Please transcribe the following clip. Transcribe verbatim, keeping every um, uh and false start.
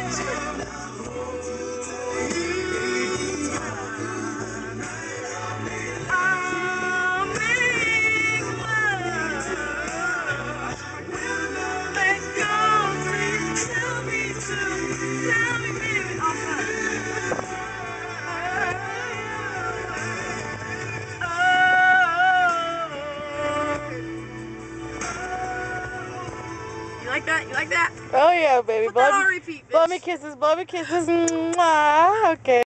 You like that? You like that? Oh yeah, baby. Put blow that me, on repeat, bitch. Blow me kisses, blow me kisses. Mwah. Okay.